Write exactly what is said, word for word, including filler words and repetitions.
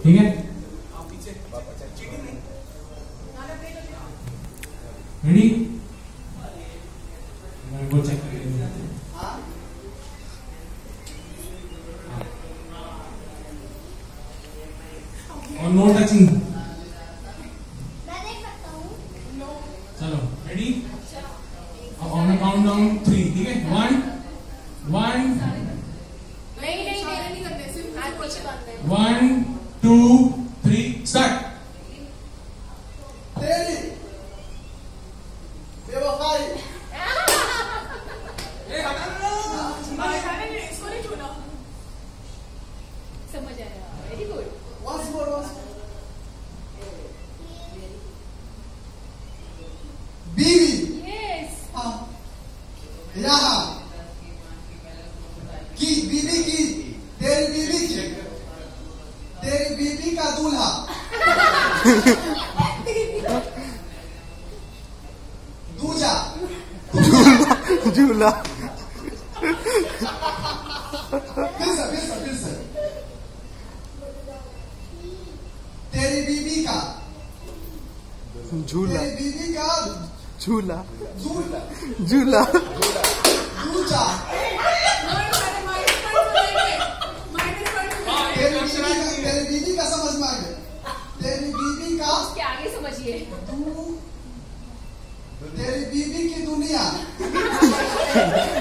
ठीक है, रेडी? वो चेक करिए। और नो टचिंग। मैं देख सकता हूँ। चलो रेडी? अब ऑन काउंट डाउन थ्री, ठीक है? वन वन नहीं नहीं नहीं करते, सिर्फ हाथ पीछे बांधते हैं। One two three start. तेरी बेवफाई। इसको नहीं छूना। समझ आया, very good. Once more, once more. बीवी। यस। हाँ। यहाँ की बीवी की, तेरी बीवी की, तेरी बीवी का दूल्हा। दूजा। झूला। फिर से, फिर से, फिर से। तेरी बीवी का, झूला। तेरी बीवी का झूला। दूल्हा। झूला। दूजा। तेरी बीवी का, तेरी बीवी का समझ में आ गया। तेरी बीवी का उसके आगे समझिए। तू, तेरी बीवी की दुनिया।